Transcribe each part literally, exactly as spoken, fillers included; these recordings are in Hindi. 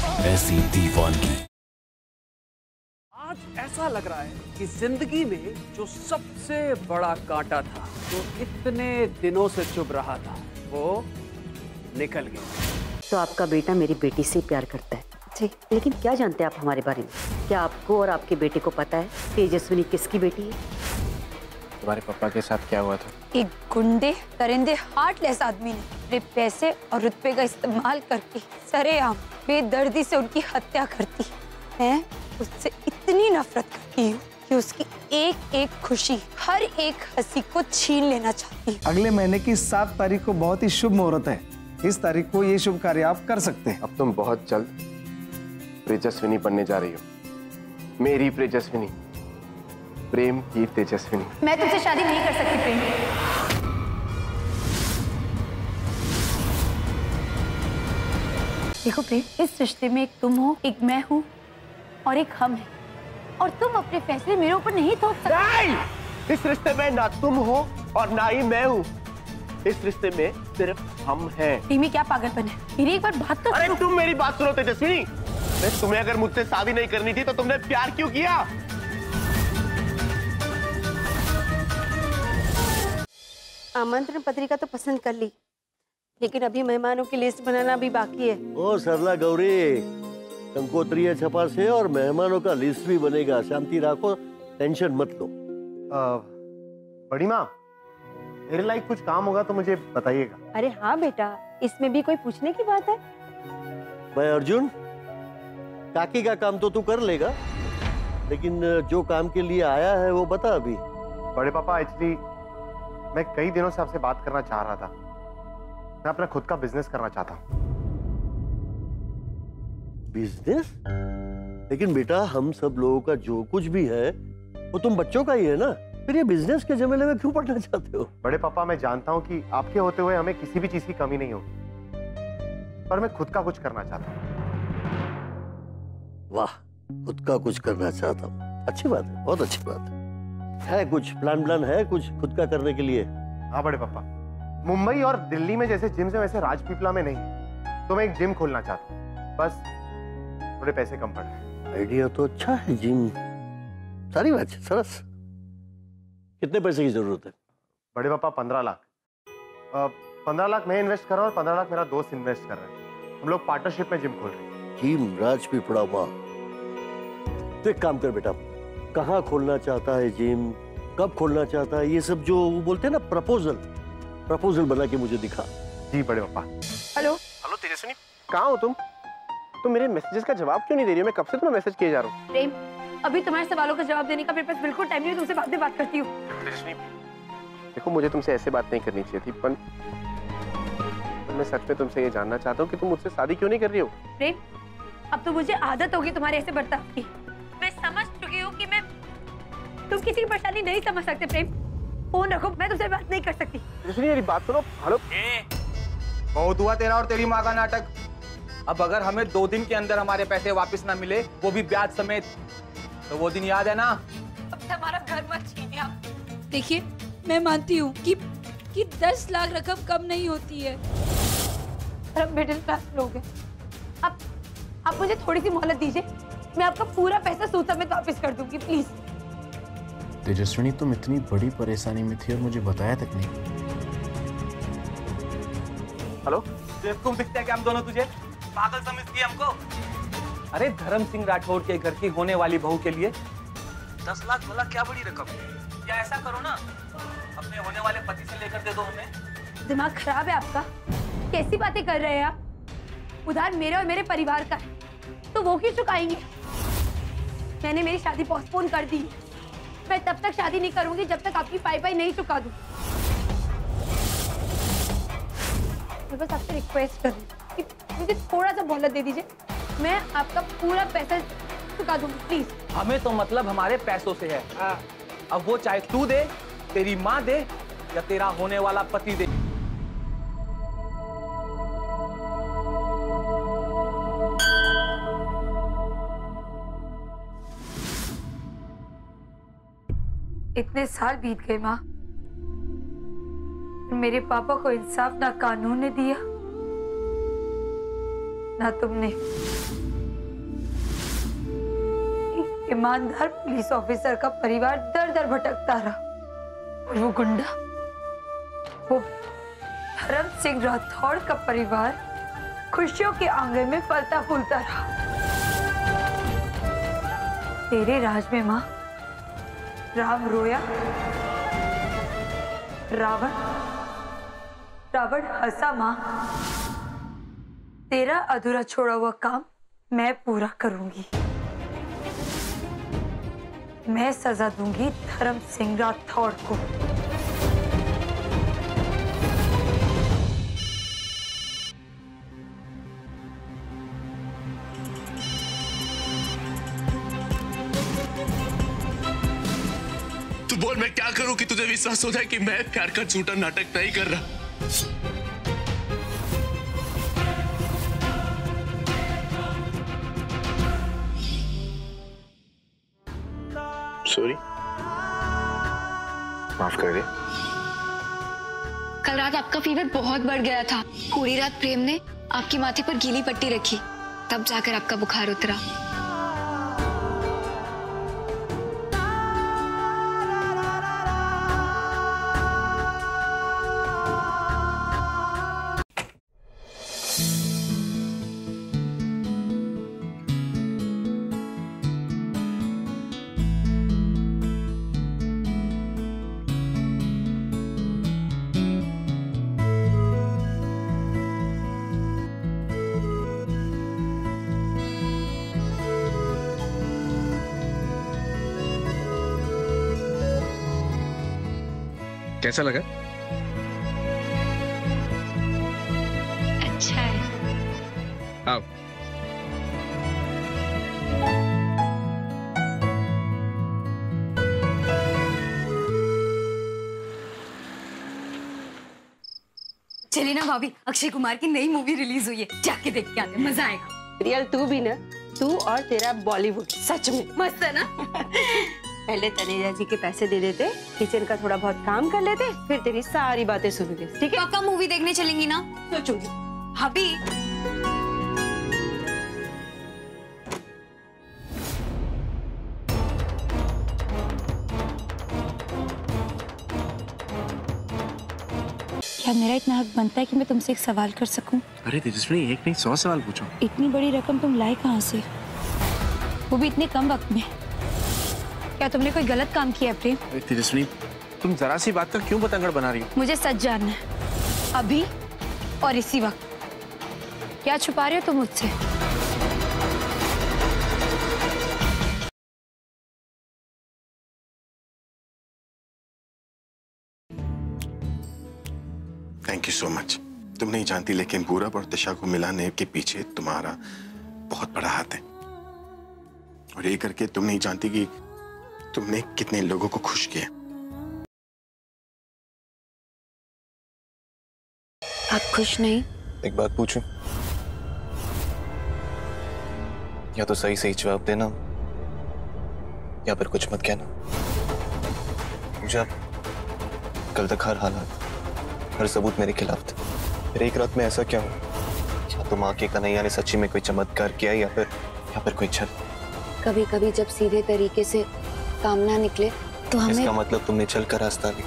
ऐसी दीवानगी। आज ऐसा लग रहा है कि जिंदगी में जो सबसे बड़ा कांटा था, जो इतने दिनों से चुभ रहा था, वो निकल गया। तो आपका बेटा मेरी बेटी से प्यार करता है जी, लेकिन क्या जानते हैं आप हमारे बारे में? क्या आपको और आपके बेटे को पता है तेजस्विनी किसकी बेटी है? तुम्हारे पापा के साथ क्या हुआ था? एक गुंडे दरिंदे हार्टलेस आदमी ने मेरे पैसे और रुतबे का इस्तेमाल करके सरेआम बेदर्दी से उनकी हत्या करती। मैं उससे इतनी नफरत करती हूँ कि उसकी एक एक खुशी, हर एक हंसी को छीन लेना चाहती हूँ। अगले महीने की सात तारीख को बहुत ही शुभ मुहूर्त है। इस तारीख को ये शुभ कार्य आप कर सकते हैं। अब तुम बहुत जल्द तेजस्विनी बनने जा रही हो। मेरी तेजस्विनी, प्रेम की तेजस्विनी। मैं तुझसे शादी नहीं कर सकती प्रेम। देखो प्रेम, इस रिश्ते में एक तुम हो, एक मैं हूँ और एक हम है, और तुम अपने फैसले मेरे ऊपर नहीं थोप सकते। नहीं! इस रिश्ते में ना तुम हो और ना ही मैं हूँ। इस रिश्ते में सिर्फ हम हैं। प्रेमी क्या पागलपन है? मेरी एक बार बात तो अरे सुनो। तुम मेरी बात सुनो तेजस्विनी। तुम्हें अगर मुझसे शादी नहीं करनी थी तो तुमने प्यार क्यों किया? आमंत्रण पत्रिका तो पसंद कर ली, लेकिन अभी मेहमानों की लिस्ट बनाना भी बाकी है। ओ सरला गौरी, कंकोत्रीय छपा से और मेहमानों का लिस्ट भी बनेगा। शांति रखो, टेंशन मत लो। बड़ी माँ, मेरे लायक कुछ काम होगा तो मुझे बताइएगा। अरे हाँ बेटा, इसमें भी कोई पूछने की बात है? मैं अर्जुन, काकी का काम तो तू कर लेगा, लेकिन जो काम के लिए आया है वो बता अभी। बड़े पापा, एक्चुअली मैं कई दिनों से आपसे बात करना चाह रहा था। मैं अपना खुद का बिजनेस करना चाहता हूँ। बिजनेस? लेकिन बेटा, हम सब लोगों का जो कुछ भी है वो तुम बच्चों का ही है ना, फिर ये बिजनेस के झमेले में क्यों पड़ना चाहते हो? बड़े पापा, मैं जानता हूँ कि आपके होते हुए हमें किसी भी चीज की कमी नहीं होगी, पर मैं खुद का कुछ करना चाहता हूँ। वाह, खुद का कुछ करना चाहता हूँ, अच्छी बात है, बहुत अच्छी बात है। है कुछ प्लान प्लान है कुछ खुद का करने के लिए? हाँ बड़े पापा, मुंबई और दिल्ली में जैसे जिम है वैसे राजपीपला में नहीं, तो मैं एक जिम खोलना चाहता हूँ। बस थोड़े पैसे कम पड़ रहे। आइडिया तो अच्छा है, जिम, सारी बात है, सरस। कितने पैसे की जरूरत है? बड़े पापा, पंद्रह लाख। पंद्रह लाख मैं इन्वेस्ट कर रहा हूँ और पंद्रह लाख मेरा दोस्त इन्वेस्ट कर रहा है। हम लोग पार्टनरशिप में जिम खोल रहे हैं। जिम राजपीपला? वाह। तो एक काम कर बेटा, कहाँ खोलना चाहता है जिम, कब खोलना चाहता है, ये सब जो वो बोलते हैं ना, प्रपोजल प्रपोजल बना के मुझे दिखा। जी बड़े पापा। हेलो हेलो तेजस्विनी, कहाँ हो तुम? तुम मेरे मैसेजेस का जवाब क्यों नहीं दे रही हो? मैं कब से तुम्हें मैसेज किए जा रहा हूँ। प्रेम, अभी तुम्हारे सवालों का जवाब देने का मेरे पास बिल्कुल टाइम नहीं है, तुमसे बाद में बात करती हूँ। तेजस्विनी, देखो मुझे तुमसे ऐसे बात नहीं करनी चाहिए थी, पर मैं सच में तुमसे ये जानना चाहता हूँ कि तुम मुझसे शादी क्यों नहीं कर रही हो? प्रेम, अब तो मुझे आदत होगी तुम्हारे ऐसे बर्ताव की। मैं समझ चुकी हूँ कि मैं तुम किसी की परेशानी नहीं समझ सकते। प्रेम, फोन रखो, मैं तुमसे बात नहीं कर सकती। तेजस्विनी, मेरी बात सुनो। हेलो। बहुत हुआ तेरा और तेरी माँ का नाटक। अब अगर हमें दो दिन के अंदर हमारे पैसे वापस ना मिले, वो भी ब्याज समेत, तो वो दिन याद है ना? अब हमारा घर मत छीनिए आप। देखिए, मैं मानती हूँ कि कि दस लाख रकम कम नहीं होती है, हम मिडिल क्लास लोग हैं। अब आप मुझे थोड़ी सी मोहलत दीजिए, मैं आपका पूरा पैसा सूद समेत वापस कर दूंगी, प्लीज। तेजस्विनी, तुम इतनी बड़ी परेशानी में थी और मुझे बताया तक नहीं। हेलो, बेवकूफ दिखते हैं क्या हम दोनों तुझे? पागल समझती है हमको? अरे धर्म सिंह राठौड़ के घर की होने वाली बहू के लिए दस लाख बोला, क्या बड़ी रकम? या ऐसा करो ना, अपने होने वाले पति से लेकर दे दो हमें। दिमाग खराब है आपका? कैसी बातें कर रहे हैं आप? उधार मेरे और मेरे परिवार का है, तो वो क्यों चुकाएंगे? मैंने मेरी शादी पोस्टपोन कर दी। मैं तब तक शादी नहीं करूंगी जब तक आपकी पाई पाई नहीं चुका दूं। मैं बस आपसे रिक्वेस्ट कर रही हूँ कि मुझे थोड़ा सा मोहलत दे दीजिए, मैं आपका पूरा पैसा चुका दूंगी, प्लीज। हमें तो मतलब हमारे पैसों से है। अब वो चाहे तू दे, तेरी माँ दे, या तेरा होने वाला पति दे। इतने साल बीत गए माँ, मेरे पापा को इंसाफ ना कानून ने दिया ना तुमने। ईमानदार पुलिस ऑफिसर का परिवार दर दर भटकता रहा और वो गुंडा, वो धर्म सिंह राठौड़ का परिवार खुशियों के आंगन में फलता फूलता रहा। तेरे राज में माँ राम रोया, रावण रावण हंसा। माँ तेरा अधूरा छोड़ा हुआ काम मैं पूरा करूंगी। मैं सजा दूंगी धर्म सिंह राठौड़ को। तू बोल मैं क्या करूं कि तुझे विश्वास हो जाए कि मैं प्यार का झूठा नाटक नहीं कर रहा। सॉरी, माफ कर दे। कल रात आपका फीवर बहुत बढ़ गया था। पूरी रात प्रेम ने आपके माथे पर गीली पट्टी रखी, तब जाकर आपका बुखार उतरा। कैसा लगा? अच्छा है। आओ। चलिए ना भाभी, अक्षय कुमार की नई मूवी रिलीज हुई है, जाके देख के आते हैं, मजा आएगा। रियल तू भी ना, तू और तेरा बॉलीवुड सच में मस्त है ना। पहले तनेजा जी के पैसे दे देते, किचन का थोड़ा बहुत काम कर लेते, फिर तेरी सारी बातें सुनोगे। ठीक है? पक्का मूवी देखने चलेंगी ना? सोचूंगी। भाभी क्या मेरा इतना हक बनता है कि मैं तुमसे एक सवाल कर सकूं? अरे तेजस्विनी, एक नहीं सौ सवाल पूछो। इतनी बड़ी रकम तुम लाए कहाँ से, वो भी इतने कम वक्त में? क्या तुमने कोई गलत काम किया प्रेम? अरे तेजस्विनी, तुम जरा सी बात का क्यों बतंगड़ बना रही हो? मुझे सच जानना है, अभी और इसी वक्त। क्या छुपा रहे हो तुम मुझसे? Thank you so much. तुम नहीं जानती, लेकिन पूरब और दिशा को मिलाने के पीछे तुम्हारा बहुत बड़ा हाथ है। और ये करके तुम नहीं जानती कि तुमने कितने लोगों को खुश किया। आप खुश नहीं? एक बात पूछूं? या तो सही सही जवाब देना या फिर कुछ मत कहना। मुझे अब कल तक हर हालात, हर सबूत मेरे खिलाफ थे। फिर एक रात में ऐसा क्या हुआ? क्या तो माँ के कन्हैया ने सच्ची में कोई चमत्कार किया या फिर या फिर कोई छल? कभी कभी जब सीधे तरीके से काम ना निकले तो हमें। इसका मतलब तुमने चल का रास्ता लिया।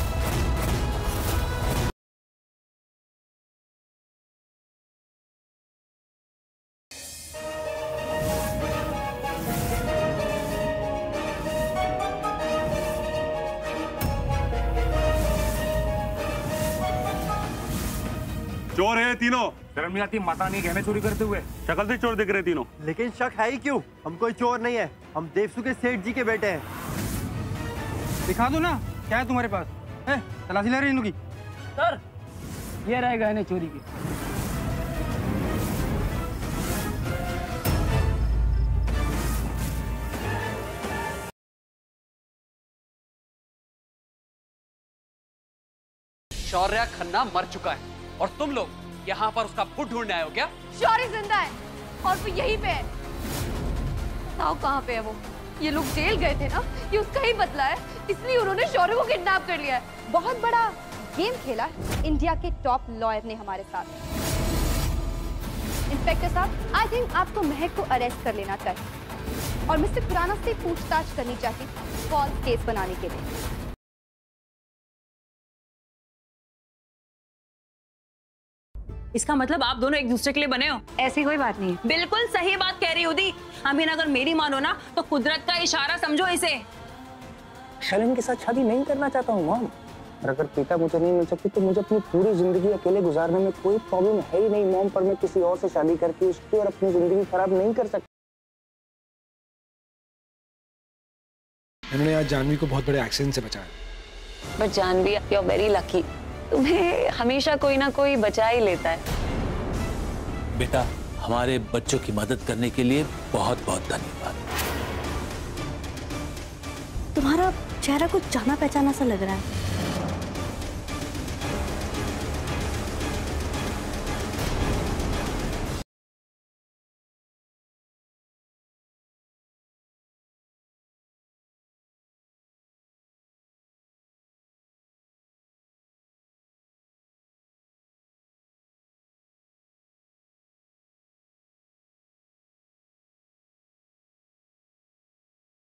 चोर है तीनों। शर्म नहीं आती माता नहीं गहने चोरी करते हुए? शक्ल से चोर दिख रहे तीनों। लेकिन शक है ही क्यों? हम कोई चोर नहीं है, हम देवसु के सेठ जी के बेटे हैं। दिखा दो ना, क्या है तुम्हारे पास? ए, तलाशी ले रहे इनकी। सर, ये रहे गहने चोरी के। शौर्य खन्ना मर चुका है और तुम लोग यहाँ पर उसका फुट ढूंढने आए हो क्या? शौर्य जिंदा है और वो यहीं पे है। बताओ कहाँ पे है वो? ये लोग जेल गए थे ना, ये उसका ही बदला है, इसलिए उन्होंने शौर्य को किडनैप कर लिया है। बहुत बड़ा गेम खेला इंडिया के टॉप लॉयर ने हमारे साथ। इंस्पेक्टर साहब, आई थिंक आपको महक को अरेस्ट कर लेना चाहिए। और मिस्टर खुराना से पूछताछ करनी चाहती फॉल्स केस बनाने के लिए। इसका मतलब आप दोनों एक दूसरे के लिए बने हो? ऐसी कोई बात नहीं है। बिल्कुल सही बात कह रही हुदी। अमीन, अगर मेरी मानो ना तो कुदरत का इशारा समझो इसे। शैलन के साथ शादी नहीं करना चाहता हूँ मॉम, और अगर पिता मुझे नहीं मिल सकती तो मुझे अपनी पूरी जिंदगी अकेले गुजारने में कोई प्रॉब्लम है ही नहीं मॉम, पर मैं किसी और से शादी करके उसकी और अपनी जिंदगी खराब नहीं कर सकता। इन्होंने आज जानवी को बहुत बड़े एक्सीडेंट से बचाया। But Janvi, you are very lucky. तुम्हें हमेशा कोई ना कोई बचा ही लेता है। बेटा, हमारे बच्चों की मदद करने के लिए बहुत बहुत धन्यवाद। तुम्हारा चेहरा कुछ जाना पहचाना सा लग रहा है।